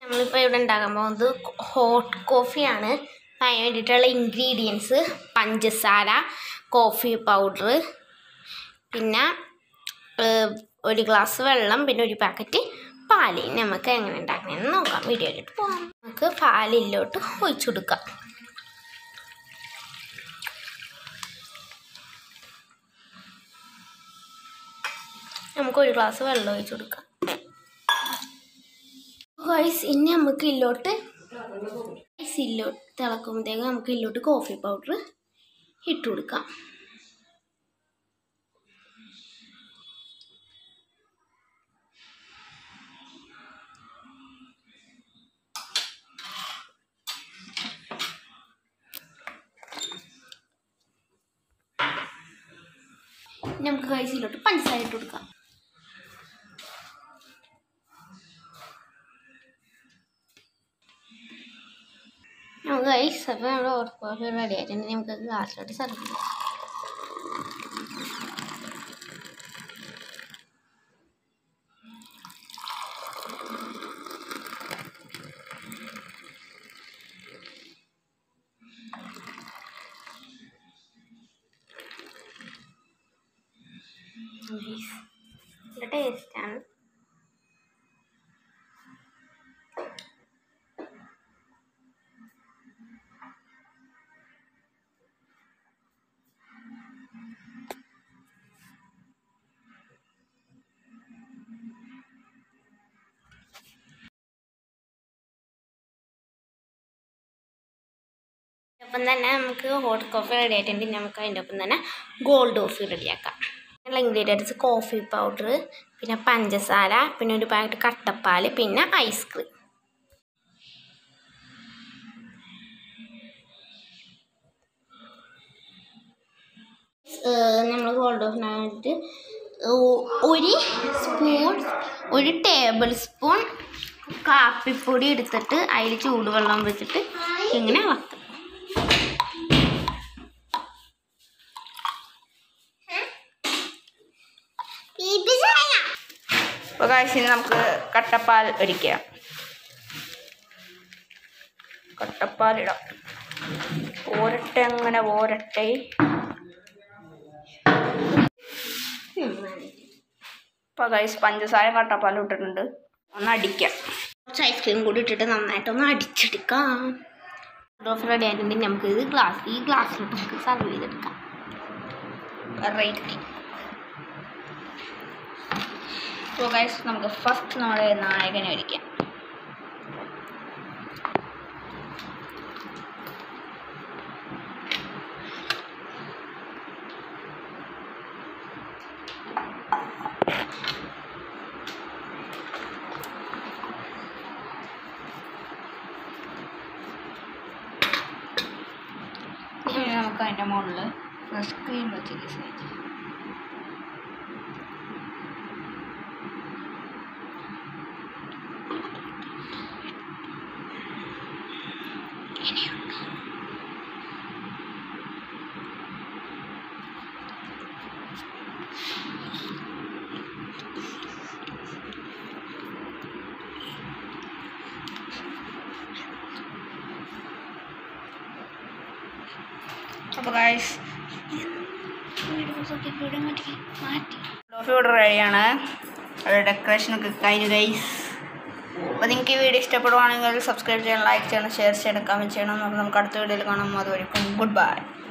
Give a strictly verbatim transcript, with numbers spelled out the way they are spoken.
നമ്മളിപ്പോൾ ഇവിടെ ഉണ്ടാക്കാൻ പോകുന്നത് ഹോട്ട് കോഫിയാണ്. അതിന് വേണ്ടിയിട്ടുള്ള ഇൻഗ്രീഡിയൻസ് പഞ്ചസാര, കോഫി പൗഡർ, പിന്നെ ഒരു ഗ്ലാസ് വെള്ളം, പിന്നെ ഒരു പാക്കറ്റ് പാല്. നമുക്ക് എങ്ങനെ ഉണ്ടാക്കണമെന്ന് നോക്കാം. വീഡിയോയിലിട്ട് പോകാം. നമുക്ക് പാലിലോട്ട് ഒഴിച്ചു കൊടുക്കാം. നമുക്ക് ഒരു ഗ്ലാസ് വെള്ളം ഒഴിച്ചു കൊടുക്കാം. ഗൈസ് ഇനി നമുക്ക് ഇതിലോട്ട് ഇല്ലോട്ട് തിളക്കുമ്പോഴത്തേക്ക് നമുക്ക് ഇതിലോട്ട് കോഫി പൗഡർ ഇട്ട് കൊടുക്കാം. നമുക്ക് ഗൈസ് ഇതിലോട്ട് പഞ്ചസാര ഇട്ട് കൊടുക്കാം. നമുക്ക് ഗൈസ് അപ്പോൾ നമ്മുടെ ഹോട്ട് കോഫി റെഡി ആയിട്ടുണ്ട്. നമുക്ക് ഗ്ലാസ്സിലോട്ട് സെർവ് ചെയ്യാം. നല്ല ടേസ്റ്റാണ്. ഒപ്പം തന്നെ നമുക്ക് ഹോട്ട് കോഫി റെഡി ആയിട്ടുണ്ട്. നമുക്ക് അതിൻ്റെ ഒപ്പം തന്നെ ഗോൾഡ് കോഫി റെഡിയാക്കാം. ഉള്ള ഇൻഗ്രീഡിയൻസ് കോഫി പൗഡർ, പിന്നെ പഞ്ചസാര, പിന്നെ ഒരു പാക്കറ്റ് കട്ടപ്പാൽ, പിന്നെ ഐസ്ക്രീം. നമ്മൾ ഗോൾഡ് കോഫിനായിട്ട് ഒരു സ്പൂൺ ഒരു ടേബിൾ സ്പൂൺ കാപ്പിപ്പൊടി എടുത്തിട്ട് അതിൽ ചൂടുവെള്ളം വെച്ചിട്ട് ഇങ്ങനെ ഇളക്കാം. അപ്പോൾ ഗൈസ് ഇനി നമുക്ക് കട്ടപ്പാൽ ഒഴിക്കാം. കട്ടപ്പാലിടാം. ഓരട്ടെ അങ്ങനെ ഓരട്ടെ. അപ്പോൾ ഗൈസ് പഞ്ചസാര കട്ടപ്പാൽ ഇട്ടിട്ടുണ്ട്. ഒന്ന് അടിക്കാം. കുറച്ച് ഐസ്ക്രീം കൂടി ഇട്ടിട്ട് നന്നായിട്ടൊന്ന് അടിച്ചെടുക്കാം. ഓഫ് റെഡി ആയിട്ടുണ്ടെങ്കിൽ നമുക്ക് ഇത് ഗ്ലാസ് ഈ ഗ്ലാസ്സിലോട്ട് നമുക്ക് സർവ് ചെയ്തെടുക്കാം. വെറൈറ്റി. അപ്പോൾ ഗൈസ് നമുക്ക് ഫസ്റ്റ് നമ്മുടെ നായകനെ ഒഴിക്കാം. ഇനി നമുക്ക് അതിൻ്റെ മുകളിൽ ഫ്രഷ് ക്രീം വെച്ച് ഡിസൈൻ ചെയ്യാം. അപ്പോൾ ഗൈസ് കോഫി ഓർഡർ റെഡിയാണ്. ഒരു ഡെക്കറേഷനൊക്കെ കഴിഞ്ഞു ഗൈസ്. അപ്പോൾ നിങ്ങൾക്ക് ഈ വീഡിയോ ഇഷ്ടപ്പെടുവാണെങ്കിൽ സബ്സ്ക്രൈബ് ചെയ്യണം, ലൈക്ക് ചെയ്യണം, ഷെയർ ചെയ്യണം, കമൻറ്റ് ചെയ്യണം. നമുക്ക് അടുത്ത വീഡിയോയിൽ കാണാം. അതുവരെയും ഗുഡ് ബൈ.